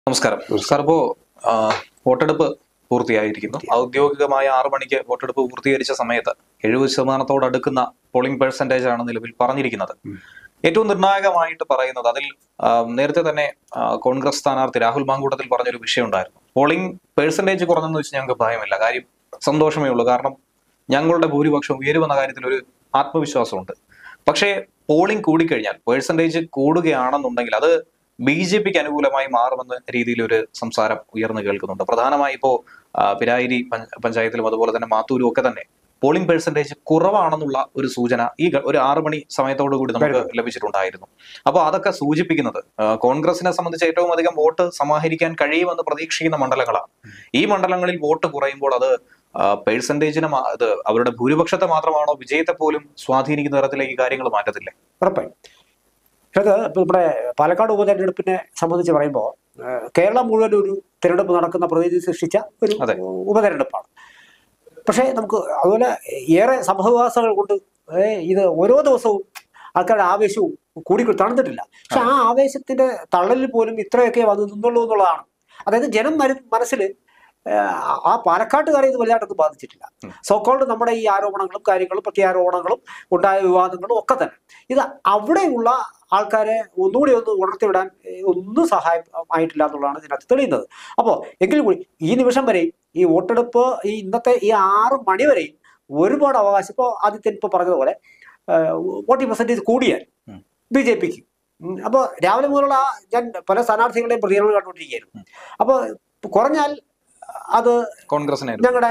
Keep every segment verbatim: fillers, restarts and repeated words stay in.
നമസ്കാരം. സാർ, ഇപ്പോ വോട്ടെടുപ്പ് പൂർത്തിയായിരിക്കുന്നു. ഔദ്യോഗികമായ ആറു മണിക്ക് വോട്ടെടുപ്പ് പൂർത്തീകരിച്ച സമയത്ത് എഴുപത് ശതമാനത്തോട് അടുക്കുന്ന പോളിംഗ് പെർസെന്റേജ് ആണ് നിലവിൽ പറഞ്ഞിരിക്കുന്നത്. ഏറ്റവും നിർണായകമായിട്ട് പറയുന്നത് അതിൽ നേരത്തെ തന്നെ കോൺഗ്രസ് സ്ഥാനാർത്ഥി രാഹുൽ മാങ്കൂട്ടത്തിൽ പറഞ്ഞൊരു വിഷയം ഉണ്ടായിരുന്നു. പോളിംഗ് പെർസെന്റേജ് കുറഞ്ഞെന്ന് വെച്ച് ഞങ്ങൾക്ക് ഭയമില്ല, കാര്യം സന്തോഷമേ ഉള്ളൂ. കാരണം ഞങ്ങളുടെ ഭൂരിപക്ഷം ഉയരുമെന്ന കാര്യത്തിൽ ഒരു ആത്മവിശ്വാസമുണ്ട്. പക്ഷേ പോളിംഗ് കൂടിക്കഴിഞ്ഞാൽ, പേഴ്സൻറ്റേജ് കൂടുകയാണെന്നുണ്ടെങ്കിൽ അത് ബി ജെ പിക്ക് അനുകൂലമായി മാറുമെന്ന രീതിയിൽ ഒരു സംസാരം ഉയർന്നു കേൾക്കുന്നുണ്ട്. പ്രധാനമായി ഇപ്പോ പിരായിരി പഞ്ചായത്തിലും അതുപോലെ തന്നെ മാത്തൂരും ഒക്കെ തന്നെ പോളിംഗ് പെർസെന്റേജ് കുറവാണെന്നുള്ള ഒരു സൂചന ഈ ഒരു ആറു മണി സമയത്തോടു കൂടി നമുക്ക് ലഭിച്ചിട്ടുണ്ടായിരുന്നു. അപ്പോൾ അതൊക്കെ സൂചിപ്പിക്കുന്നത് കോൺഗ്രസിനെ സംബന്ധിച്ച് ഏറ്റവും അധികം വോട്ട് സമാഹരിക്കാൻ കഴിയുമെന്ന് പ്രതീക്ഷിക്കുന്ന മണ്ഡലങ്ങളാണ്. ഈ മണ്ഡലങ്ങളിൽ വോട്ട് കുറയുമ്പോൾ അത് പെർസെന്റേജിനെ അത് അവരുടെ ഭൂരിപക്ഷത്തെ മാത്രമാണോ വിജയത്തെ പോലും സ്വാധീനിക്കുന്ന തരത്തിലേക്ക് കാര്യങ്ങൾ മാറ്റത്തില്ലേ? ഉറപ്പായും. അത് നമ്മുടെ പാലക്കാട് ഉപതെരഞ്ഞെടുപ്പിനെ സംബന്ധിച്ച് പറയുമ്പോൾ കേരളം മുഴുവൻ ഒരു തിരഞ്ഞെടുപ്പ് നടക്കുന്ന പ്രതീതി സൃഷ്ടിച്ച ഒരു ഉപതെരഞ്ഞെടുപ്പാണ്. പക്ഷേ നമുക്ക് അതുപോലെ ഏറെ സംഭവവികാസങ്ങൾ കൊണ്ട് ഇത് ഓരോ ദിവസവും ആൾക്കാരുടെ ആവേശവും കൂടി തണുത്തിട്ടില്ല. പക്ഷെ ആ ആവേശത്തിന്റെ തള്ളലിൽ പോലും ഇത്രയൊക്കെ വന്ന് നിന്നുള്ളൂ എന്നുള്ളതാണ്. അതായത് ജനം മനസ്സിൽ ആ പാലക്കാട്ടുകാരെ ഇത് വലുതായിട്ടൊന്നും ബാധിച്ചിട്ടില്ല. സോക്കോൾഡ് നമ്മുടെ ഈ ആരോപണങ്ങളും കാര്യങ്ങളും പ്രത്യാരോപണങ്ങളും ഉണ്ടായ വിവാദങ്ങളും ഒക്കെ തന്നെ ഇത് അവിടെയുള്ള ആൾക്കാരെ ഒന്നുകൂടി ഒന്ന് ഉണർത്തിവിടാൻ ഒന്നും സഹായമായിട്ടില്ല എന്നുള്ളതാണ് ഇതിനകത്ത് തെളിയുന്നത്. അപ്പോൾ എങ്കിലും കൂടി ഈ നിമിഷം വരെയും ഈ വോട്ടെടുപ്പ് ഈ ഇന്നത്തെ ഈ ആറ് മണി വരെയും ഒരുപാട് അവകാശം, ഇപ്പോൾ ആദ്യത്തെ ഇപ്പോൾ പറഞ്ഞതുപോലെ വോട്ടിംഗ് പെർസെൻറ്റേജ് കൂടിയാൽ ബി ജെ പിക്ക്. അപ്പോൾ രാവിലെ മുതലുള്ള ഞാൻ പല സ്ഥാനാർത്ഥികളുടെയും പ്രതികരണങ്ങൾ കണ്ടുകൊണ്ടിരിക്കുകയായിരുന്നു. അപ്പോൾ കുറഞ്ഞാൽ അത് കോൺഗ്രസിനെ ഞങ്ങളുടെ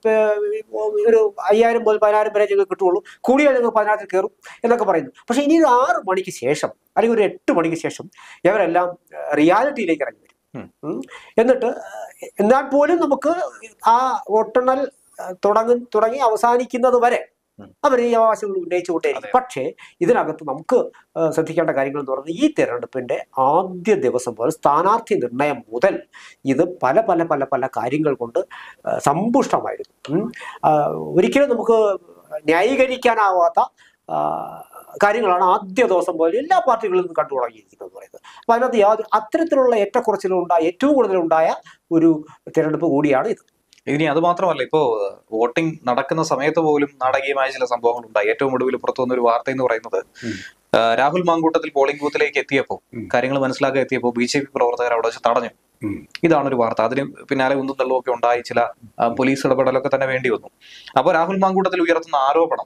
ഒരു അയ്യായിരം മുതൽ പതിനായിരം വരെ ഞങ്ങൾക്ക് കിട്ടുള്ളൂ, കൂടിയാൽ ഞങ്ങൾ പതിനായിരത്തിൽ കയറും എന്നൊക്കെ പറയുന്നു. പക്ഷെ ഇനി ഒരു ആറ് മണിക്ക് ശേഷം അല്ലെങ്കിൽ ഒരു എട്ട് മണിക്ക് ശേഷം ഇവരെല്ലാം റിയാലിറ്റിയിലേക്ക് ഇറങ്ങി വരും. എന്നിട്ട് എന്നാൽ പോലും നമുക്ക് ആ വോട്ടെണ്ണൽ തുടങ്ങി തുടങ്ങി അവസാനിക്കുന്നത് വരെ അവർ ഈ അവകാശങ്ങൾ ഉന്നയിച്ചുകൊണ്ടേയിരിക്കും. പക്ഷേ ഇതിനകത്ത് നമുക്ക് ശ്രദ്ധിക്കേണ്ട കാര്യങ്ങൾ എന്ന് പറയുന്നത് ഈ തെരഞ്ഞെടുപ്പിന്റെ ആദ്യ ദിവസം മുതൽ സ്ഥാനാർത്ഥി നിർണയം മുതൽ ഇത് പല പല പല പല കാര്യങ്ങൾ കൊണ്ട് സമ്പുഷ്ടമായിരുന്നു. ഒരിക്കലും നമുക്ക് ന്യായീകരിക്കാനാവാത്ത കാര്യങ്ങളാണ് ആദ്യ ദിവസം പോലെ എല്ലാ പാർട്ടികളിൽ നിന്നും കണ്ടു തുടങ്ങിയിരിക്കുന്നത് പറയുന്നത്. അപ്പൊ അതിനകത്ത് യാതൊരു അത്തരത്തിലുള്ള ഏറ്റക്കുറച്ചിലുണ്ടായ ഏറ്റവും കൂടുതലുണ്ടായ ഒരു തിരഞ്ഞെടുപ്പ് കൂടിയാണ് ഇത്. ഇനി അത് മാത്രമല്ല, ഇപ്പോ വോട്ടിംഗ് നടക്കുന്ന സമയത്ത് പോലും നാടകീയമായ ചില സംഭവങ്ങൾ ഉണ്ടായി. ഏറ്റവും ഒടുവിൽ പുറത്തു വന്ന ഒരു വാർത്ത എന്ന് പറയുന്നത് രാഹുൽ മാങ്കൂട്ടത്തിൽ പോളിംഗ് ബൂത്തിലേക്ക് എത്തിയപ്പോൾ കാര്യങ്ങൾ മനസ്സിലാക്കാൻ എത്തിയപ്പോൾ ബി ജെ പി പ്രവർത്തകർ അവിടെ വെച്ച് തടഞ്ഞു. ഇതാണ് ഒരു വാർത്ത. അതിന് പിന്നാലെ ഉന്തും തള്ളുമൊക്കെ ഉണ്ടായി, ചില പോലീസ് ഇടപെടലൊക്കെ തന്നെ വേണ്ടി വന്നു. അപ്പോൾ രാഹുൽ മാങ്കൂട്ടത്തിൽ ഉയർത്തുന്ന ആരോപണം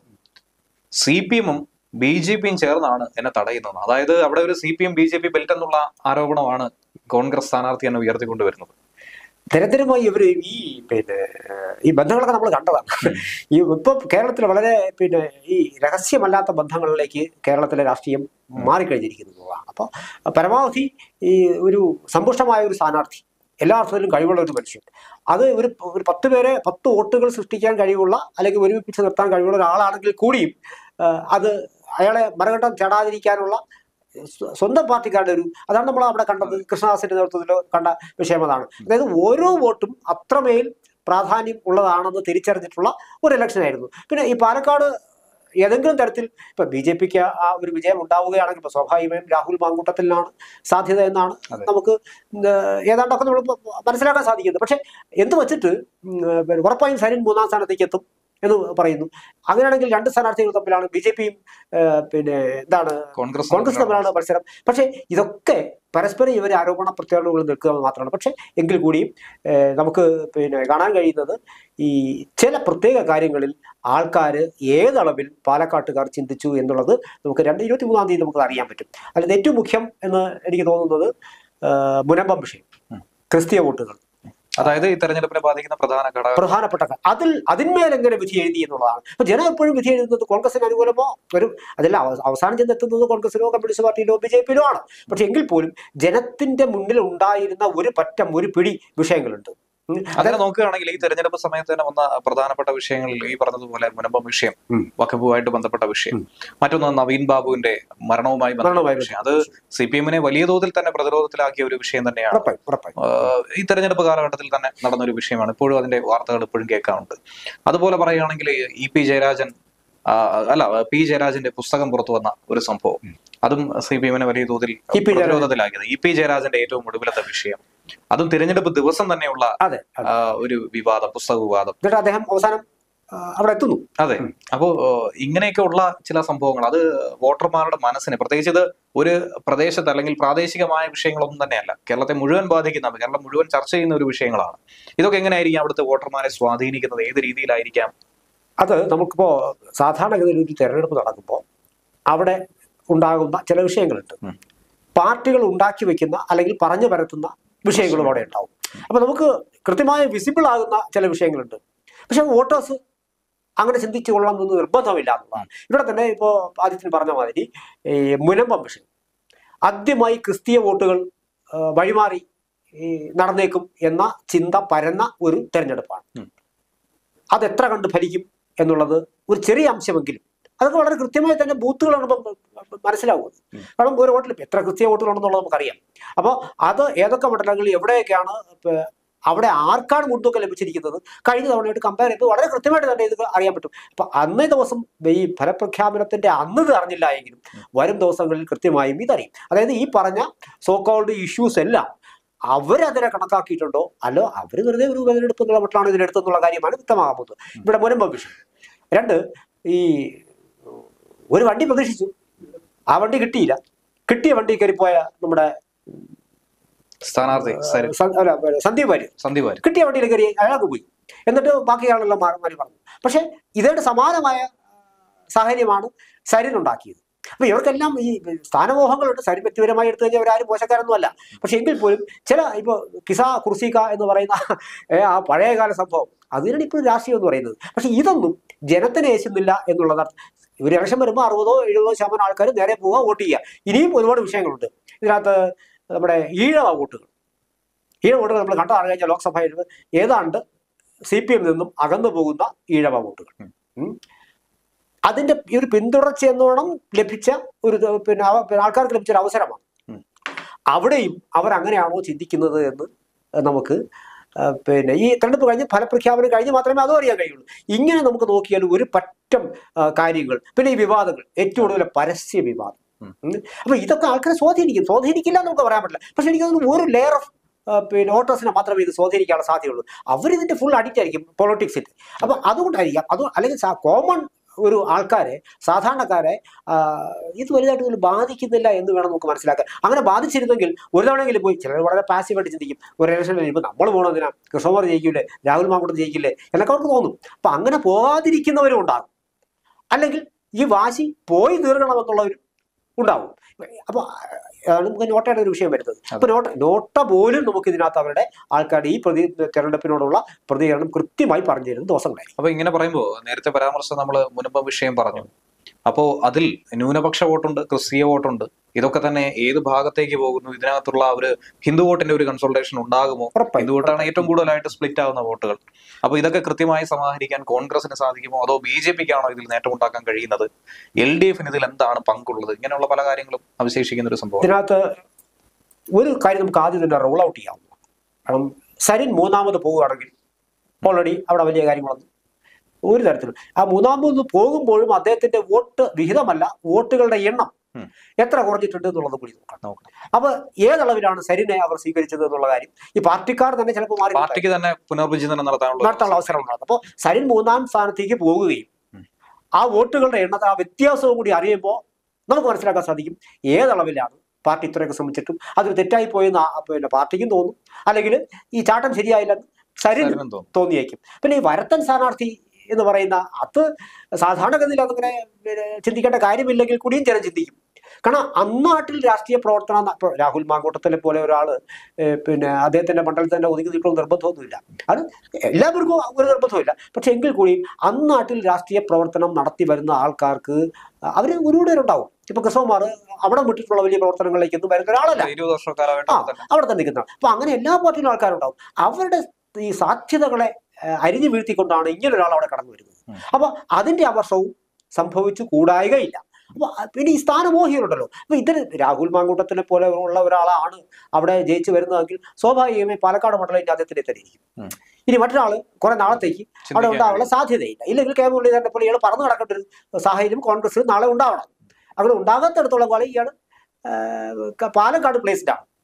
സി പി എമ്മും ബി ജെ പിയും ചേർന്നാണ് എന്നെ തടയുന്നത്. അതായത് അവിടെ ഒരു C P M B J P belt എന്നുള്ള ആരോപണമാണ് കോൺഗ്രസ് സ്ഥാനാർത്ഥി എന്നെ ഉയർത്തിക്കൊണ്ടുവരുന്നത്. നിരന്തരമായി ഇവര് ഈ പിന്നെ ഈ ബന്ധങ്ങളൊക്കെ നമ്മൾ കണ്ടതാണ്. ഈ ഇപ്പൊ കേരളത്തിൽ വളരെ പിന്നെ ഈ രഹസ്യമല്ലാത്ത ബന്ധങ്ങളിലേക്ക് കേരളത്തിലെ രാഷ്ട്രീയം മാറിക്കഴിഞ്ഞിരിക്കുന്നതാണ്. അപ്പോൾ പരമാവധി ഈ ഒരു സമ്പുഷ്ടമായ ഒരു സ്ഥാനാർത്ഥി, എല്ലാ അർത്ഥത്തിലും കഴിവുള്ള ഒരു മനുഷ്യൻ, അത് ഒരു ഒരു പത്ത് പേരെ പത്ത് വോട്ടുകൾ സൃഷ്ടിക്കാൻ കഴിവുള്ള അല്ലെങ്കിൽ ഒരുമിപ്പിച്ച് നിർത്താൻ കഴിവുള്ള ഒരാളാണെങ്കിൽ കൂടിയും അത് അയാളെ മറികടം ചേടാതിരിക്കാനുള്ള സ്വന്തം പാർട്ടിക്കാരുടെ ഒരു അതാണ് നമ്മൾ അവിടെ കണ്ടത്. കൃഷ്ണദാസിന്റെ നേതൃത്വത്തിൽ കണ്ട വിഷയം അതാണ്. അതായത് ഓരോ വോട്ടും അത്രമേൽ പ്രാധാന്യം ഉള്ളതാണെന്ന് തിരിച്ചറിഞ്ഞിട്ടുള്ള ഒരു ഇലക്ഷൻ ആയിരുന്നു. പിന്നെ ഈ പാലക്കാട് ഏതെങ്കിലും തരത്തിൽ ഇപ്പൊ ബി ജെ പിക്ക് ആ ഒരു വിജയം ഉണ്ടാവുകയാണെങ്കിൽ ഇപ്പൊ സ്വാഭാവികമായും രാഹുൽ മാങ്കൂട്ടത്തിലാണ് സാധ്യത എന്നാണ് നമുക്ക് ഏതാണ്ടൊക്കെ നമ്മൾ മനസ്സിലാക്കാൻ സാധിക്കുന്നത്. പക്ഷെ എന്ത് വെച്ചിട്ട് ഉറപ്പായും സരിൻ മൂന്നാം സ്ഥാനത്തേക്ക് എത്തും എന്ന് പറയുന്നു. അങ്ങനെയാണെങ്കിൽ രണ്ട് സ്ഥാനാർത്ഥികൾ തമ്മിലാണ് ബി ജെ പിയും പിന്നെ എന്താണ് കോൺഗ്രസ് കോൺഗ്രസ് തമ്മിലാണ് മത്സരം. പക്ഷേ ഇതൊക്കെ പരസ്പരം ഇവർ ആരോപണ പ്രത്യാരോപണങ്ങൾ നിൽക്കുക മാത്രമാണ്. പക്ഷെ എങ്കിൽ കൂടിയും നമുക്ക് പിന്നെ കാണാൻ കഴിയുന്നത് ഈ ചില പ്രത്യേക കാര്യങ്ങളിൽ ആൾക്കാർ ഏതളവിൽ പാലക്കാട്ടുകാർ ചിന്തിച്ചു എന്നുള്ളത് നമുക്ക് രണ്ട് ഇരുപത്തി മൂന്നാം തീയതി നമുക്ക് അറിയാൻ പറ്റും. അതിൽ ഏറ്റവും മുഖ്യം എന്ന് എനിക്ക് തോന്നുന്നത് മുനമ്പം വിഷയം, ക്രിസ്തീയ വോട്ടുകൾ, അതായത് ഈ തെരഞ്ഞെടുപ്പിനെ ബാധിക്കുന്ന പ്രധാന ഘടകം പ്രധാനപ്പെട്ട അതിൽ അതിന്മേൽ എങ്ങനെ വിധി എഴുതി എന്നുള്ളതാണ്. അപ്പൊ ജനം എപ്പോഴും വിധി എഴുതുന്നത് കോൺഗ്രസിന് അനുകൂലമോ വരും, അതെല്ലാം അവസാനം ചെന്നെത്തുന്നത് കോൺഗ്രസിനോ കമ്മ്യൂണിസ്റ്റ് പാർട്ടിയിലോ ബി ജെ പിയിലോ ആണ്. പക്ഷെ എങ്കിൽ പോലും ജനത്തിന്റെ മുന്നിൽ ഉണ്ടായിരുന്ന ഒരു പറ്റം ഒരു പിടി വിഷയങ്ങളുണ്ട്. അങ്ങനെ നോക്കുകയാണെങ്കിൽ ഈ തെരഞ്ഞെടുപ്പ് സമയത്ത് തന്നെ വന്ന പ്രധാനപ്പെട്ട വിഷയങ്ങളിൽ ഈ പറഞ്ഞതുപോലെ മുനമ്പം വിഷയം, വഖഫുമായിട്ട് ബന്ധപ്പെട്ട വിഷയം, മറ്റൊന്ന് നവീൻ ബാബുവിന്റെ മരണവുമായി ബന്ധപ്പെട്ട വിഷയം, അത് സി പി എമ്മിനെ വലിയ തോതിൽ തന്നെ പ്രതിരോധത്തിലാക്കിയ ഒരു വിഷയം തന്നെയാണ്. ഈ തെരഞ്ഞെടുപ്പ് കാലഘട്ടത്തിൽ തന്നെ നടന്നൊരു വിഷയമാണ്. ഇപ്പോഴും അതിന്റെ വാർത്തകൾ ഇപ്പോഴും കേൾക്കാറുണ്ട്. അതുപോലെ പറയുകയാണെങ്കിൽ ഇ പി ജയരാജൻ അല്ല പി ജയരാജന്റെ പുസ്തകം പുറത്തു വന്ന ഒരു സംഭവം, അതും സി പി എമ്മിനെ വലിയ തോതിൽ പ്രതിരോധത്തിലാക്കിയത്. ഇ പി ജയരാജന്റെ ഏറ്റവും ഒടുവിലത്തെ വിഷയം അതും തിരഞ്ഞെടുപ്പ് ദിവസം തന്നെയുള്ള അതെ ഒരു വിവാദം, പുസ്തക വിവാദം. എന്നിട്ട് അദ്ദേഹം അവസാനം അവിടെ എത്തുന്നു. അതെ. അപ്പോ ഇങ്ങനെയൊക്കെ ഉള്ള ചില സംഭവങ്ങൾ അത് വോട്ടർമാരുടെ മനസ്സിനെ, പ്രത്യേകിച്ച് ഇത് ഒരു പ്രദേശത്ത് അല്ലെങ്കിൽ പ്രാദേശികമായ വിഷയങ്ങളൊന്നും തന്നെയല്ല, കേരളത്തെ മുഴുവൻ ബാധിക്കുന്ന, കേരളം മുഴുവൻ ചർച്ച ചെയ്യുന്ന ഒരു വിഷയങ്ങളാണ്. ഇതൊക്കെ എങ്ങനെയായിരിക്കും അവിടുത്തെ വോട്ടർമാരെ സ്വാധീനിക്കുന്നത്? ഏത് രീതിയിലായിരിക്കാം? അത് നമുക്കിപ്പോ സാധാരണഗതിയിൽ ഒരു തെരഞ്ഞെടുപ്പ് നടക്കുമ്പോൾ അവിടെ ഉണ്ടാകുന്ന ചില വിഷയങ്ങളുണ്ട്. പാർട്ടികൾ ഉണ്ടാക്കി വെക്കുന്ന അല്ലെങ്കിൽ പറഞ്ഞു പരത്തുന്ന വിഷയങ്ങളും അവിടെ ഉണ്ടാവും. അപ്പൊ നമുക്ക് കൃത്യമായി വിസിബിൾ ആകുന്ന ചില വിഷയങ്ങളുണ്ട്. പക്ഷെ വോട്ടേഴ്സ് അങ്ങനെ ചിന്തിച്ചു കൊള്ളണം എന്ന് നിർബന്ധമില്ല എന്നുള്ളതാണ്. ഇവിടെ തന്നെ ഇപ്പോൾ ആദ്യത്തിന് പറഞ്ഞ മാതിരി ഈ മുനമ്പം വിഷയം ആദ്യമായി ക്രിസ്തീയ വോട്ടുകൾ വഴിമാറി നടന്നേക്കും എന്ന ചിന്ത പരന്ന ഒരു തെരഞ്ഞെടുപ്പാണ്. അതെത്ര കണ്ട് ഫലിക്കും എന്നുള്ളത് ഒരു ചെറിയ അംശമെങ്കിലും അതൊക്കെ വളരെ കൃത്യമായി തന്നെ ബൂത്തുകൾ മനസ്സിലാവും. കാരണം ഒരു വോട്ടിൽ എത്ര ക്രിസ്തീയ വോട്ടുകളുണ്ടെന്നുള്ളത് നമുക്കറിയാം. അപ്പോൾ അത് ഏതൊക്കെ മണ്ഡലങ്ങളിൽ എവിടെയൊക്കെയാണ് അവിടെ ആർക്കാണ് മുൻതൂക്കം ലഭിച്ചിരിക്കുന്നത് കഴിഞ്ഞ തവണയായിട്ട് കമ്പയർ ചെയ്ത് വളരെ കൃത്യമായിട്ട് തന്നെ ഇത് അറിയാൻ പറ്റും. അപ്പൊ അന്നേ ദിവസം ഈ ഫലപ്രഖ്യാപനത്തിന്റെ അന്ന് ഇത് അറിഞ്ഞില്ല എങ്കിലും വരും ദിവസങ്ങളിൽ കൃത്യമായും ഇതറിയും. അതായത് ഈ പറഞ്ഞ സോ കോൾഡ് ഇഷ്യൂസ് എല്ലാം അവരതിനെ കണക്കാക്കിയിട്ടുണ്ടോ അല്ലോ അവർ വെറുതെ ഒരു തെരഞ്ഞെടുപ്പ് എന്നുള്ള മട്ടിലാണ് ഇതിനെടുത്തെന്നുള്ള കാര്യമാണ് വ്യക്തമാകാൻ പോകുന്നത്. ഇവിടെ മുനമ്പം വിഷയം. രണ്ട്, ഈ ഒരു വണ്ടി പ്രതീക്ഷിച്ചു, ആ വണ്ടി കിട്ടിയില്ല. കിട്ടിയ വണ്ടി കയറിപ്പോയ നമ്മുടെ സ്ഥാനാർത്ഥി സന്ദീപ് വാര്യർ സന്ദീപ് വാര്യർ കിട്ടിയ വണ്ടിയിൽ കയറി അയാൾക്ക് പോയി. എന്നിട്ട് ബാക്കി ആളെല്ലാം മാറി മാറി പറഞ്ഞു. പക്ഷെ ഇതേടെ സമാനമായ സാഹചര്യമാണ് സരിനുണ്ടാക്കിയത്. അപ്പൊ ഇവർക്കെല്ലാം ഈ സ്ഥാനമോഹങ്ങളുണ്ട്. സരിൻ വ്യക്തിപരമായി എടുത്തു കഴിഞ്ഞാൽ അവരാരും മോശക്കാരൊന്നും അല്ല. പക്ഷെ എങ്കിൽ പോലും ചില ഇപ്പൊ കിസ കുർസിക എന്ന് പറയുന്ന ആ പഴയകാല സംഭവം അതിനാണ് ഇപ്പോൾ രാഷ്ട്രീയം എന്ന് പറയുന്നത്. പക്ഷെ ഇതൊന്നും ജനത്തിനെ ഏശുന്നില്ല എന്നുള്ളതാണ്. ഒരു ഇലക്ഷൻ വരുമ്പോൾ അറുപതോ എഴുപതോ ശതമാനം ആൾക്കാർ നേരെ പോവുക, വോട്ട് ചെയ്യുക. ഇനിയും ഒരുപാട് വിഷയങ്ങളുണ്ട് ഇതിനകത്ത്. നമ്മുടെ ഈഴവ വോട്ടുകൾ ഈഴവ വോട്ടുകൾ നമ്മൾ കണ്ടതാണ് കഴിഞ്ഞ ലോക്സഭയിൽ ഏതാണ്ട് സി പി എമ്മിൽ നിന്നും അകന്നു പോകുന്ന ഈഴവ വോട്ടുകൾ. അതിന്റെ ഒരു പിന്തുടർച്ച എന്നോണം ലഭിച്ച ഒരു പിന്നെ ആൾക്കാർക്ക് ലഭിച്ച ഒരു അവസരമാണ്. അവിടെയും അവർ അങ്ങനെയാണോ ചിന്തിക്കുന്നത് എന്ന് നമുക്ക് പിന്നെ ഈ തെരഞ്ഞെടുപ്പ് കഴിഞ്ഞ് ഫലപ്രഖ്യാപനം കഴിഞ്ഞ് മാത്രമേ അതും അറിയാൻ കഴിയുള്ളൂ. ഇങ്ങനെ നമുക്ക് നോക്കിയാൽ ഒരു പറ്റം കാര്യങ്ങൾ, പിന്നെ ഈ വിവാദങ്ങൾ, ഏറ്റവും കൂടുതൽ പരസ്യ വിവാദം. അപ്പൊ ഇതൊക്കെ ആൾക്കാരെ സ്വാധീനിക്കും. സ്വാധീനിക്കില്ല എന്ന് നമുക്ക് പറയാൻ പറ്റില്ല. പക്ഷെ എനിക്ക് തോന്നുന്നു ഒരു ലെയർ ഓഫ് പിന്നെ വോട്ടേഴ്സിനെ മാത്രമേ ഇത് സ്വാധീനിക്കാനുള്ള സാധ്യതയുള്ളൂ. അവരിതിന്റെ ഫുൾ അഡിക്റ്റ് ആയിരിക്കും പൊളിറ്റിക്സിൽ. അപ്പൊ അതുകൊണ്ടായിരിക്കാം അത്, അല്ലെങ്കിൽ കോമൺ ഒരു ആൾക്കാരെ, സാധാരണക്കാരെ ഇത് വലുതായിട്ട് ഇതിൽ ബാധിക്കുന്നില്ല എന്ന് വേണം നമുക്ക് മനസ്സിലാക്കാൻ. അങ്ങനെ ബാധിച്ചിരുന്നെങ്കിൽ ഒരു തവണയെങ്കിലും പോയി, ചിലർ വളരെ പാസീവായിട്ട് ചിന്തിക്കും, ഒരു ഇലക്ഷൻ കഴിയുമ്പോൾ നമ്മൾ പോകണമെന്തിനാ, കൃഷ്ണകുമാർ ജയിക്കില്ലേ, രാഹുൽ മാങ്കൂട്ടം ജയിക്കില്ലേ എന്നൊക്കെ അവർക്ക് തോന്നും. അപ്പൊ അങ്ങനെ പോകാതിരിക്കുന്നവരും ഉണ്ടാകും. അല്ലെങ്കിൽ ഈ വാശി പോയി തീർക്കണമെന്നുള്ളവരും ഉണ്ടാവും. അപ്പൊ നമുക്ക് നോട്ടയുടെ ഒരു വിഷയം വരുന്നത്. അപ്പൊ നോട്ട നോട്ട പോലും നമുക്ക് ഇതിനകത്ത് അവരുടെ ആൾക്കാരുടെ ഈ പ്രതി തെരഞ്ഞെടുപ്പിനോടുള്ള പ്രതികരണം കൃത്യമായി പറഞ്ഞു തരുന്ന ദിവസങ്ങളായി. അപ്പൊ ഇങ്ങനെ പറയുമ്പോൾ നേരത്തെ പരാമർശം നമ്മൾ മുനമ്പം വിഷയം പറഞ്ഞു. അപ്പോ അതിൽ ന്യൂനപക്ഷ വോട്ടുണ്ട്, ക്രിസ്തീയ വോട്ടുണ്ട്. ഇതൊക്കെ തന്നെ ഏത് ഭാഗത്തേക്ക് പോകുന്നു? ഇതിനകത്തുള്ള ഒരു ഹിന്ദു വോട്ടിന്റെ ഒരു കൺസൾട്ടേഷൻ ഉണ്ടാകുമോ? ഹിന്ദു വോട്ടാണ് ഏറ്റവും കൂടുതലായിട്ട് സ്പ്ലിറ്റ് ആവുന്ന വോട്ടുകൾ. അപ്പൊ ഇതൊക്കെ കൃത്യമായി സമാഹരിക്കാൻ കോൺഗ്രസിന് സാധിക്കുമോ, അതോ ബി ജെ പിക്കാണോ ഇതിൽ നേട്ടമുണ്ടാക്കാൻ കഴിയുന്നത്? എൽ ഡി എഫിന് ഇതിൽ എന്താണ് പങ്കുള്ളത്? ഇങ്ങനെയുള്ള പല കാര്യങ്ങളും അവശേഷിക്കുന്ന ഒരു സംഭവം. ഇതിനകത്ത് ഒരു കാര്യം നമുക്ക് ആദ്യം തന്നെ റോൾ ഔട്ട് ചെയ്യാം. കാരണം സരിൻ മൂന്നാമത് പോവുകയാണെങ്കിൽ ഓൾറെഡി അവിടെ വലിയ കാര്യങ്ങളൊന്നും ഒരു തരത്തിലും, ആ മൂന്നാമത് പോകുമ്പോഴും അദ്ദേഹത്തിന്റെ വോട്ട് വിഹിതമല്ല, വോട്ടുകളുടെ എണ്ണം എത്ര കുറഞ്ഞിട്ടുണ്ട് എന്നുള്ളത് കൂടി നോക്കണം. അപ്പൊ ഏതളവിലാണ് സരിനെ അവർ സ്വീകരിച്ചത് എന്നുള്ള കാര്യം ഈ പാർട്ടിക്കാർ തന്നെ ചിലപ്പോൾ മാറി പാർട്ടിക്ക് തന്നെ പുനർവിചിന്തനം നടത്താനുള്ള അവസരം ഉണ്ടാകും. അപ്പോൾ സരിൻ മൂന്നാം സ്ഥാനത്തേക്ക് പോകുകയും ആ വോട്ടുകളുടെ എണ്ണത്തിൽ ആ വ്യത്യാസവും കൂടി അറിയുമ്പോൾ നമുക്ക് മനസ്സിലാക്കാൻ സാധിക്കും ഏതളവിലാണ് പാർട്ടി ഇത്രയൊക്കെ ശ്രമിച്ചിട്ടും അതൊരു തെറ്റായി പോയെന്ന് പിന്നെ പാർട്ടിക്കും തോന്നും, അല്ലെങ്കിൽ ഈ ചാട്ടം ശരിയായില്ലെന്ന് സരിന് തോന്നിയേക്കും. പിന്നെ ഈ വരത്തൻ സ്ഥാനാർത്ഥി എന്ന് പറയുന്ന അത് സാധാരണഗതിയിൽ അതങ്ങനെ ചിന്തിക്കേണ്ട കാര്യമില്ലെങ്കിൽ കൂടിയും ജനം ചിന്തിക്കും. കാരണം അന്നാട്ടിൽ രാഷ്ട്രീയ പ്രവർത്തനം, രാഹുൽ മാങ്കൂട്ടത്തിലെ പോലെ ഒരാള് പിന്നെ അദ്ദേഹത്തിന്റെ മണ്ഡലത്തിൽ തന്നെ ഒതുങ്ങി നിൽക്കുന്ന നിർബന്ധമൊന്നുമില്ല. അത് എല്ലാവർക്കും ഒരു നിർബന്ധമില്ല. പക്ഷെ എങ്കിൽ കൂടിയും അന്നാട്ടിൽ രാഷ്ട്രീയ പ്രവർത്തനം നടത്തി വരുന്ന ആൾക്കാർക്ക് അവർ ഒരുപാട് ഉണ്ടാവും. ഇപ്പൊ കൃഷ്ണകുമാർ അവിടെ വിട്ടിട്ടുള്ള വലിയ പ്രവർത്തനങ്ങളിലേക്ക് ഒന്നും വരുന്ന ഒരാളല്ല, ആ അവിടെ തന്നെ നിൽക്കുന്ന. അപ്പൊ അങ്ങനെ എല്ലാ പാർട്ടിയിലും ആൾക്കാരുണ്ടാവും. അവരുടെ ഈ സാധ്യതകളെ അരിഞ്ഞു വീഴ്ത്തിക്കൊണ്ടാണ് ഇങ്ങനെ ഒരാൾ അവിടെ കടന്നു വരുന്നത്. അപ്പൊ അതിന്റെ അവർഷവും സംഭവിച്ചു കൂടായികയില്ല. അപ്പൊ പിന്നെ ഈ സ്ഥാനമോഹികളുണ്ടല്ലോ, അപ്പൊ ഇതിന് രാഹുൽ മാങ്കൂട്ടത്തിനെ പോലെ ഉള്ള ഒരാളാണ് അവിടെ ജയിച്ചു വരുന്നതെങ്കിൽ സ്വാഭാവികമായി പാലക്കാട് മണ്ഡലം അദ്ദേഹത്തിന്റെ തന്നെ ഇരിക്കും. ഇനി മറ്റൊരാള് കുറെ നാളത്തേക്ക് അവിടെ ഉണ്ടാവാനുള്ള സാധ്യതയില്ല. ഇല്ലെങ്കിൽ കെ മുരളീധരനെ പോലെ ഇയാൾ പറന്നു നടക്കേണ്ട ഒരു സാഹചര്യം കോൺഗ്രസിൽ നാളെ ഉണ്ടാവണം. അങ്ങനെ ഉണ്ടാകാത്തിടത്തോളം കാലം ഇയാൾ പാലക്കാട് പ്ലേസ്ഡ് ആണ്.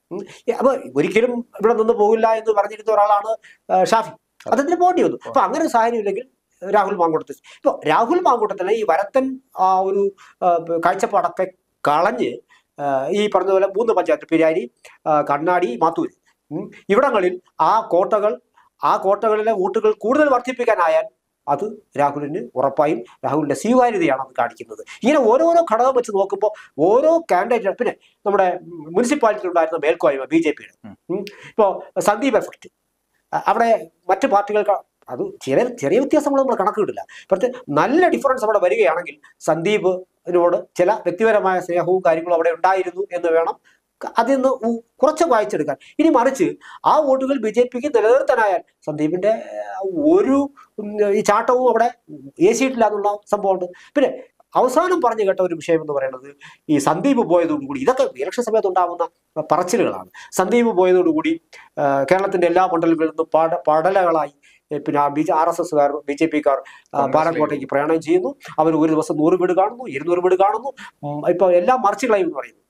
അപ്പൊ ഒരിക്കലും ഇവിടെ നിന്ന് പോകില്ല എന്ന് പറഞ്ഞിരുന്ന ഒരാളാണ് ഷാഫി. അദ്ദേഹത്തിന് പോകേണ്ടി വന്നു. അപ്പൊ അങ്ങനെ ഒരു സാഹചര്യം ഇല്ലെങ്കിൽ രാഹുൽ മാങ്കൂട്ടത്തിൽ ഇപ്പൊ രാഹുൽ മാങ്കൂട്ടത്തിലെ ഈ വരത്തൻ ആ ഒരു കാഴ്ചപ്പാടൊക്കെ കളഞ്ഞ് ഈ പറഞ്ഞ പോലെ മൂന്ന് പഞ്ചായത്ത് പെരിയാരി, കണ്ണാടി, മാത്തൂര് ഇവിടങ്ങളിൽ ആ കോട്ടകൾ ആ കോട്ടകളിലെ വോട്ടുകൾ കൂടുതൽ വർദ്ധിപ്പിക്കാനായാൽ അത് രാഹുലിന് ഉറപ്പായും രാഹുലിന്റെ സ്വീകാര്യതയാണ് അത് കാണിക്കുന്നത്. ഇങ്ങനെ ഓരോരോ ഘടകം വെച്ച് നോക്കുമ്പോൾ ഓരോ കാൻഡിഡേറ്റ്, പിന്നെ നമ്മുടെ മുനിസിപ്പാലിറ്റിയിൽ ഉണ്ടായിരുന്ന മേൽക്കോയ്മ ബി ജെ പിയുടെ ഇപ്പോ സന്ദീപ് എഫക്റ്റ്, അവിടെ മറ്റു പാർട്ടികൾക്ക് അത് ചെറിയ ചെറിയ വ്യത്യാസങ്ങൾ നമ്മൾ കണക്ക് കിട്ടില്ല. പക്ഷേ നല്ല ഡിഫറൻസ് അവിടെ വരികയാണെങ്കിൽ സന്ദീപിനോട് ചില വ്യക്തിപരമായ സ്നേഹവും കാര്യങ്ങളും അവിടെ ഉണ്ടായിരുന്നു എന്ന് വേണം അതിൽ നിന്ന് കുറച്ച് വായിച്ചെടുക്കാൻ. ഇനി മറിച്ച് ആ വോട്ടുകൾ ബി ജെ പിക്ക് നിലനിർത്താനായാൽ സന്ദീപിന്റെ ഒരു ഈ ചാട്ടവും അവിടെ ഏശിയിട്ടില്ല എന്നുള്ള സംഭവമുണ്ട്. പിന്നെ അവസാനം പറഞ്ഞു കേട്ട ഒരു വിഷയം എന്ന് പറയുന്നത് ഈ സന്ദീപ് പോയതോടുകൂടി, ഇതൊക്കെ ഇലക്ഷൻ സമയത്ത് ഉണ്ടാകുന്ന പറച്ചിലുകളാണ്, സന്ദീപ് പോയതോടുകൂടി കേരളത്തിന്റെ എല്ലാ മണ്ഡലങ്ങളിൽ നിന്നും പട പടലകളായി പിന്നെ ബി ജെ ആർ എസ് എസ്സുകാർ ബി ജെ പിക്കാർ പാലക്കോട്ടേക്ക് പ്രയാണം ചെയ്യുന്നു. അവർ ഒരു ദിവസം നൂറ് വീട് കാണുന്നു, ഇരുന്നൂറ് വീട് കാണുന്നു. ഇപ്പൊ എല്ലാം മറിച്ചുകളായി എന്ന് പറയുന്നു.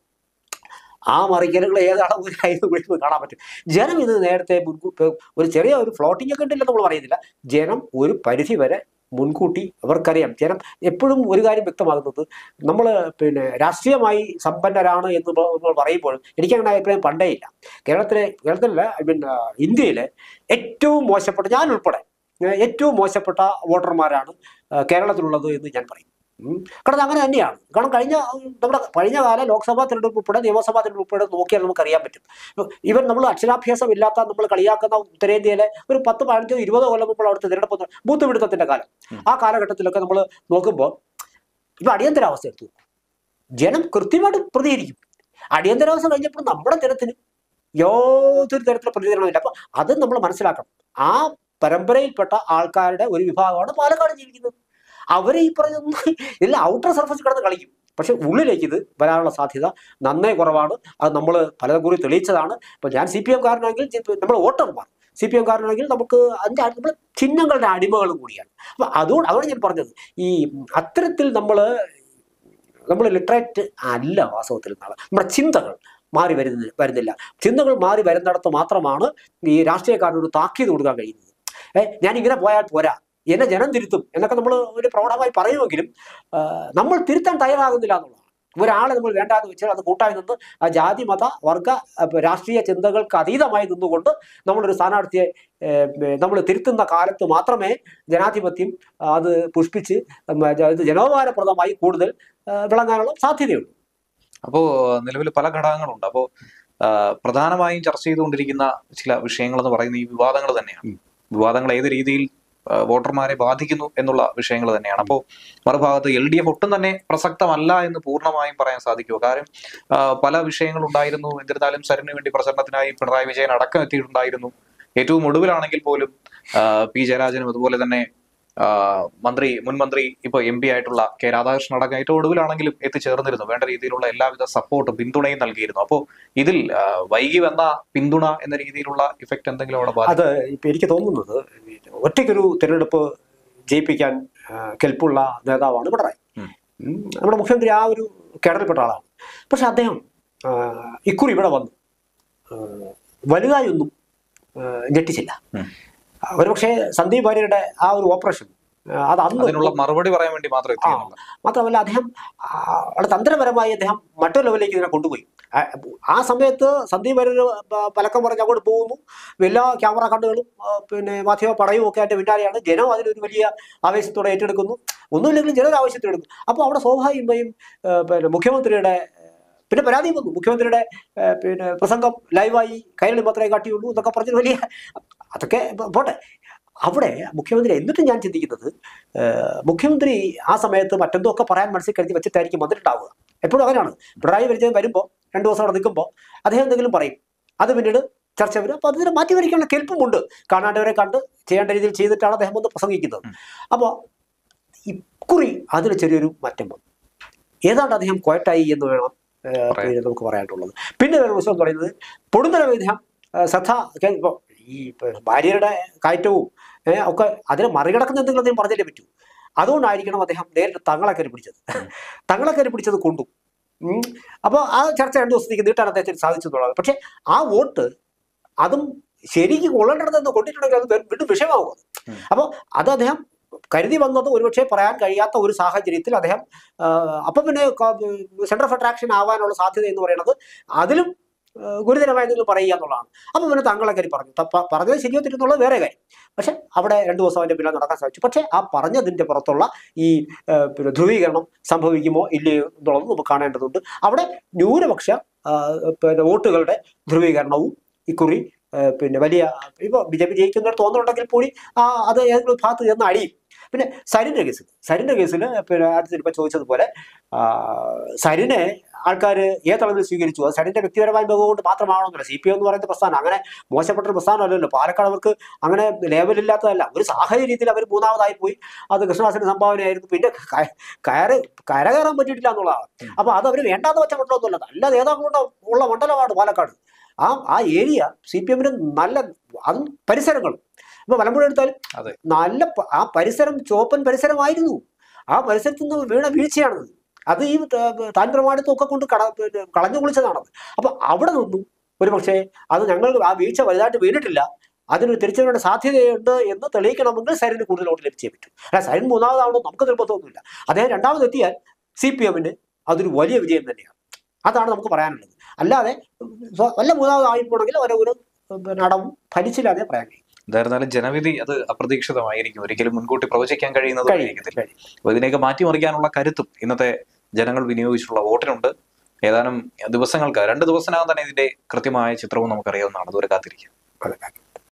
ആ മറിക്കലുകൾ ഏതാണ് ഒരു കയ്യിൽ വിളിച്ച് കാണാൻ പറ്റും. ജനം ഇത് നേരത്തെ മുൻകൂട്ടി ഒരു ചെറിയ ഒരു ഫ്ലോട്ടിംഗ് ഒക്കെ ഉണ്ടല്ലോ നമ്മൾ പറയുന്നില്ല. ജനം ഒരു പരിധി വരെ മുൻകൂട്ടി അവർക്കറിയാം. ജനം എപ്പോഴും ഒരു കാര്യം വ്യക്തമാകുന്നത്, നമ്മൾ പിന്നെ രാഷ്ട്രീയമായി സമ്പന്നരാണ് എന്ന് നമ്മൾ പറയുമ്പോഴും എനിക്കങ്ങനെ അഭിപ്രായം പണ്ടേ ഇല്ല. കേരളത്തിലെ കേരളത്തിലെ ഐ മീൻ ഇന്ത്യയിലെ ഏറ്റവും മോശപ്പെട്ട, ഞാൻ ഉൾപ്പെടെ ഏറ്റവും മോശപ്പെട്ട വോട്ടർമാരാണ് കേരളത്തിലുള്ളത് എന്ന് ഞാൻ പറയും. കാരണം അങ്ങനെ തന്നെയാണ്. കാരണം കഴിഞ്ഞ നമ്മുടെ കഴിഞ്ഞ കാല ലോക്സഭാ തെരഞ്ഞെടുപ്പ് ഉൾപ്പെടെ നിയമസഭാ തെരഞ്ഞെടുപ്പ് ഉൾപ്പെടെ നോക്കിയാൽ നമുക്ക് അറിയാൻ പറ്റും. ഇവൻ നമ്മൾ അക്ഷരാഭ്യാസം ഇല്ലാത്ത നമ്മൾ കളിയാക്കുന്ന ഉത്തരേന്ത്യയിലെ ഒരു പത്ത് പതിനഞ്ചോ ഇരുപതോ കൊല്ലം മുമ്പ് അവിടുത്തെ തിരഞ്ഞെടുപ്പ് ബൂത്ത് പിടുത്തത്തിന്റെ കാലം, ആ കാലഘട്ടത്തിലൊക്കെ നമ്മൾ നോക്കുമ്പോൾ ഇപ്പൊ അടിയന്തരാവസ്ഥ എടുത്തു ജനം കൃത്യമായിട്ട് പ്രതികരിക്കും. അടിയന്തരാവസ്ഥ കഴിഞ്ഞപ്പോൾ നമ്മുടെ ജനത്തിന് യാതൊരു തരത്തിലുള്ള പ്രതികരണമില്ല. അപ്പൊ അത് നമ്മൾ മനസ്സിലാക്കണം. ആ പരമ്പരയിൽപ്പെട്ട ആൾക്കാരുടെ ഒരു വിഭാഗമാണ് പാലക്കാട് ജീവിക്കുന്നത്. അവരെ ഈ പറഞ്ഞൊന്നും ഇല്ല, ഔട്ടർ സർഫസ് കിടന്ന് കളിക്കും. പക്ഷെ ഉള്ളിലേക്ക് ഇത് വരാനുള്ള സാധ്യത നന്നേ കുറവാണ്. അത് നമ്മൾ പലതും കൂടി തെളിയിച്ചതാണ്. ഇപ്പൊ ഞാൻ സി പി എം കാരനാണെങ്കിൽ നമ്മൾ വോട്ടർമാർ സി പി എം കാരനാണെങ്കിൽ നമുക്ക് അതിൻ്റെ നമ്മൾ ചിഹ്നങ്ങളുടെ അടിമകളും കൂടിയാണ്. അപ്പൊ അതുകൊണ്ട് അതാണ് ഞാൻ പറഞ്ഞത്, ഈ അത്തരത്തിൽ നമ്മൾ നമ്മൾ ലിറ്ററേറ്റ് അല്ല വാസ്തവത്തിൽ എന്നാണ്. നമ്മുടെ ചിന്തകൾ മാറി വരുന്ന വരുന്നില്ല. ചിന്തകൾ മാറി വരുന്നിടത്ത് മാത്രമാണ് ഈ രാഷ്ട്രീയക്കാരനോട് താക്കീത് കൊടുക്കാൻ കഴിയുന്നത്. ഏഹ് ഞാൻ ഇങ്ങനെ പോയാൽ പോരാ, എന്നെ ജനം തിരുത്തും എന്നൊക്കെ നമ്മൾ ഒരു പ്രൗഢമായി പറയുമെങ്കിലും നമ്മൾ തിരുത്താൻ തയ്യാറാകുന്നില്ല എന്നുള്ളതാണ്. ഒരാളെ നമ്മൾ വേണ്ടാന്ന് വെച്ചാൽ അത് കൂട്ടായി നിന്ന് ആ ജാതി മത വർഗ രാഷ്ട്രീയ ചിന്തകൾക്ക് അതീതമായി നിന്നുകൊണ്ട് നമ്മളൊരു സ്ഥാനാർത്ഥിയെ നമ്മൾ തിരുത്തുന്ന കാലത്ത് മാത്രമേ ജനാധിപത്യം അത് പുഷ്പിച്ച് ജനോപകാരപ്രദമായി കൂടുതൽ വിളങ്ങാനുള്ള സാധ്യതയുള്ളൂ. അപ്പോൾ നിലവിൽ പല ഘടകങ്ങളുണ്ട്. അപ്പോൾ പ്രധാനമായും ചർച്ച ചെയ്തുകൊണ്ടിരിക്കുന്ന ചില വിഷയങ്ങൾ എന്ന് പറയുന്ന ഈ വിവാദങ്ങൾ തന്നെയാണ്. വിവാദങ്ങൾ ഏത് രീതിയിൽ വോട്ടർമാരെ ബാധിക്കുന്നു എന്നുള്ള വിഷയങ്ങൾ തന്നെയാണ്. അപ്പോൾ മറുഭാഗത്ത് എൽ ഡി എഫ് ഒട്ടും തന്നെ പ്രസക്തമല്ല എന്ന് പൂർണ്ണമായും പറയാൻ സാധിക്കുമോ? കാരണം പല വിഷയങ്ങളുണ്ടായിരുന്നു. എന്നിരുന്നാലും സരിന് വേണ്ടി പ്രചരണത്തിനായി പിണറായി വിജയൻ അടക്കം എത്തിയിട്ടുണ്ടായിരുന്നു. ഏറ്റവും ഒടുവിലാണെങ്കിൽ പോലും പി ജയരാജനും അതുപോലെ തന്നെ മന്ത്രി മുൻ മന്ത്രി ഇപ്പൊ എം പി ആയിട്ടുള്ള കെ രാധാകൃഷ്ണൻ അടക്കം ഏറ്റവും ഒടുവിലാണെങ്കിലും എത്തിച്ചേർന്നിരുന്നു. വേണ്ട രീതിയിലുള്ള എല്ലാവിധ സപ്പോർട്ടും പിന്തുണയും നൽകിയിരുന്നു. അപ്പോൾ ഇതിൽ വൈകി വന്ന പിന്തുണ എന്ന രീതിയിലുള്ള ഇഫക്റ്റ് എന്തെങ്കിലും അവിടെ? അത് ഇപ്പൊ എനിക്ക് തോന്നുന്നത് ഒറ്റയ്ക്കൊരു തിരഞ്ഞെടുപ്പ് ജയിപ്പിക്കാൻ കെൽപ്പുള്ള നേതാവാണ് പിണറായി. നമ്മുടെ മുഖ്യമന്ത്രി ആ ഒരു കേഡറിൽപ്പെട്ട ആളാണ്. പക്ഷെ അദ്ദേഹം ഇക്കുറി ഇവിടെ വന്നു വലുതായൊന്നും ഞെട്ടിച്ചില്ല. ഒരുപക്ഷെ സന്ദീപ് വാര്യരുടെ ആ ഒരു ഓപ്പറേഷൻ അത് അന്ന് മറുപടി പറയാൻ വേണ്ടി മാത്രം മാത്രമല്ല അദ്ദേഹം വളരെ തന്ത്രപരമായി അദ്ദേഹം മറ്റൊരു ലെവലിലേക്ക് ഇതിനെ കൊണ്ടുപോയി. ആ സമയത്ത് സന്ദീപ് വാര്യർ പലക്കം പറഞ്ഞ് അങ്ങോട്ട് പോകുന്നു. എല്ലാ ക്യാമറ കണ്ണുകളും പിന്നെ മാധ്യമ പടയും ഒക്കെ ആയിട്ട് പിന്നാലെയാണ്. ജനം അതിനൊരു വലിയ ആവേശത്തോടെ ഏറ്റെടുക്കുന്നു. ഒന്നുമില്ലെങ്കിലും ജനം ആവേശത്തെടുക്കുന്നു. അപ്പോൾ അവിടെ സ്വാഭാവികമായും പിന്നെ മുഖ്യമന്ത്രിയുടെ പിന്നെ പരാതി വന്നു. മുഖ്യമന്ത്രിയുടെ പിന്നെ പ്രസംഗം ലൈവായി കൈരളി മാത്രമേ കാട്ടിയുള്ളൂ എന്നൊക്കെ പറഞ്ഞ് വലിയ അതൊക്കെ പോട്ടെ. അവിടെ മുഖ്യമന്ത്രി എന്നിട്ടും ഞാൻ ചിന്തിക്കുന്നത് മുഖ്യമന്ത്രി ആ സമയത്ത് മറ്റെന്തോ ഒക്കെ പറയാൻ മനസ്സിൽ കരുതി വെച്ചിട്ടായിരിക്കും വന്നിട്ടുണ്ടാവുക. എപ്പോഴും അങ്ങനെയാണ്. പിണറായി വിജയൻ വരുമ്പോൾ രണ്ടു ദിവസം അവിടെ നിൽക്കുമ്പോൾ അദ്ദേഹം എന്തെങ്കിലും പറയും, അത് പിന്നീട് ചർച്ച വരും. അപ്പോൾ അതിനെ മാറ്റി വരയ്ക്കാനുള്ള കെൽപ്പുമുണ്ട്. കാണാണ്ടവരെ കണ്ട് ചെയ്യേണ്ട രീതിയിൽ ചെയ്തിട്ടാണ് അദ്ദേഹം ഒന്ന് പ്രസംഗിക്കുന്നത്. അപ്പോൾ ഇക്കുറി അതിന് ചെറിയൊരു മാറ്റം വന്നു. ഏതാണ്ട് അദ്ദേഹം ക്വയറ്റായി എന്ന് വേണം നമുക്ക് പറയാനുള്ളത്. പിന്നെ വേറെ വിഷയം എന്ന് പറയുന്നത് പൊടുന്നനെ അദ്ദേഹം ശ്രദ്ധ ഇപ്പോൾ ഈ ഭാര്യയുടെ കയറ്റവും ഒക്കെ അതിനെ മറികടക്കുന്ന എന്തെങ്കിലും അദ്ദേഹം പറഞ്ഞല്ലേ പറ്റൂ. അതുകൊണ്ടായിരിക്കണം അദ്ദേഹം നേരിട്ട് തങ്ങളെ കയറി പിടിച്ചത്. തങ്ങളെ കയറി പിടിച്ചത് കൊണ്ടു അപ്പോൾ ആ ചർച്ച രണ്ടു ദിവസത്തേക്ക് നീട്ടാൻ അദ്ദേഹത്തിന് സാധിച്ചു എന്നുള്ളത്. പക്ഷെ ആ വോട്ട് അതും ശരിക്കും കൊള്ളേണ്ടിടത്ത് കൊണ്ടിട്ടുണ്ടെങ്കിൽ അത് വീണ്ടും വിഷയമാകും. അപ്പോൾ അത് അദ്ദേഹം കരുതി വന്നത് ഒരുപക്ഷെ പറയാൻ കഴിയാത്ത ഒരു സാഹചര്യത്തിൽ അദ്ദേഹം അപ്പം പിന്നെ സെന്റർ ഓഫ് അട്രാക്ഷൻ ആവാനുള്ള സാധ്യത എന്ന് പറയുന്നത് അതിലും ഗുരുതരമായ എന്തെങ്കിലും പറയുക എന്നുള്ളതാണ്. അപ്പം പിന്നെ താങ്കളെ കാര്യം പറഞ്ഞു പറഞ്ഞത് ശരിയോ തെറ്റെന്നുള്ളത് വേറെ കാര്യം. പക്ഷെ അവിടെ രണ്ടു ദിവസം അതിന്റെ പിന്നിൽ നടക്കാൻ സാധിച്ചു. പക്ഷെ ആ പറഞ്ഞതിന്റെ പുറത്തുള്ള ഈ പിന്നെ ധ്രുവീകരണം സംഭവിക്കുമോ ഇല്ലയോ എന്നുള്ളത് നമുക്ക് കാണേണ്ടതുണ്ട്. അവിടെ ന്യൂനപക്ഷ പിന്നെ വോട്ടുകളുടെ ധ്രുവീകരണവും ഇക്കുറി പിന്നെ വലിയ ഇപ്പോൾ ബി ജെ പി ജയിക്കുന്നവർ തോന്നുന്നുണ്ടെങ്കിൽ കൂടി ആ അത് ഏതെങ്കിലും ഭാഗത്ത് ചെന്ന് അടിയും. പിന്നെ സരിന്റെ കേസിൽ സരിന്റെ കേസിൽ പിന്നെ അടുത്ത് ഇപ്പം ചോദിച്ചതുപോലെ സരിനെ ആൾക്കാർ ഏതളവിൽ സ്വീകരിച്ചു. അത് സരിന്റെ വ്യക്തിപരമായ മികവ് കൊണ്ട് മാത്രമാണെന്നില്ല. സി പി എം എന്ന് പറയുന്ന പ്രസ്ഥാനം അങ്ങനെ മോശപ്പെട്ടൊരു പ്രസ്ഥാനമല്ലല്ലോ. പാലക്കാട് അവർക്ക് അങ്ങനെ ലേവലില്ലാത്തതല്ല. ഒരു സാഹചര്യത്തിൽ അവർ മൂന്നാമതായി പോയി. അത് കൃഷ്ണദാസിന്റെ സംഭാവനയായിരുന്നു. പിന്നെ കയറി കരകയറാൻ പറ്റിയിട്ടില്ല എന്നുള്ളതാണ്. അപ്പൊ അത് അവർ വേണ്ടാന്ന് വെച്ച മണ്ഡലമൊന്നുമല്ല, നല്ല നേതാക്കളുടെ ഉള്ള മണ്ഡലമാണ് പാലക്കാട്. ആ ആ ഏരിയ സി പി എമ്മിന് നല്ല അതും പരിസരങ്ങളും ഇപ്പൊ മലമ്പുഴ എടുത്താലും നല്ല ആ പരിസരം ചോപ്പൻ പരിസരമായിരുന്നു. ആ പരിസരത്ത് നിന്ന് വീണ വീഴ്ചയാണത്. അത് ഈ താൻ പ്രമാണിത്വം ഒക്കെ കൊണ്ട് കട കളഞ്ഞു കുളിച്ചതാണത്. അപ്പൊ അവിടെ നിന്നും ഒരു പക്ഷേ അത് ഞങ്ങൾ ആ വീഴ്ച വലുതായിട്ട് വീണിട്ടില്ല, അതിനൊരു തിരിച്ചറിയേണ്ട സാധ്യതയുണ്ട് എന്ന് തെളിയിക്കണമെങ്കിൽ സരിന് കൂടുതൽ വോട്ട് ലഭിച്ചേ പറ്റും. അല്ല സരിൻ മൂന്നാമതാണോ നമുക്ക് നിർബന്ധമൊന്നുമില്ല. അദ്ദേഹം രണ്ടാമതെത്തിയാൽ സി പി എമ്മിന് അതൊരു വലിയ വിജയം തന്നെയാണ്. അതാണ് നമുക്ക് പറയാനുള്ളത്. അല്ലാതെ വല്ല മൂന്നാമതായി പോകണമെങ്കിൽ ഓരോ നടവും ഫലിച്ചില്ലാതെ പറയാൻ കഴിയും. എന്തായിരുന്നാലും ജനവിധി അത് അപ്രതീക്ഷിതമായിരിക്കും, ഒരിക്കലും മുൻകൂട്ടി പ്രവചിക്കാൻ കഴിയുന്നത് അപ്പൊ ഇതിനെയൊക്കെ മാറ്റിമറിക്കാനുള്ള കരുത്തും ഇന്നത്തെ ജനങ്ങൾ വിനിയോഗിച്ചിട്ടുള്ള വോട്ടിനുണ്ട്. ഏതാനും ദിവസങ്ങൾക്ക് രണ്ട് ദിവസത്തിനകം തന്നെ ഇതിന്റെ കൃത്യമായ ചിത്രവും നമുക്കറിയാവുന്നതാണ്. ദൂരെ കാത്തിരിക്കാം.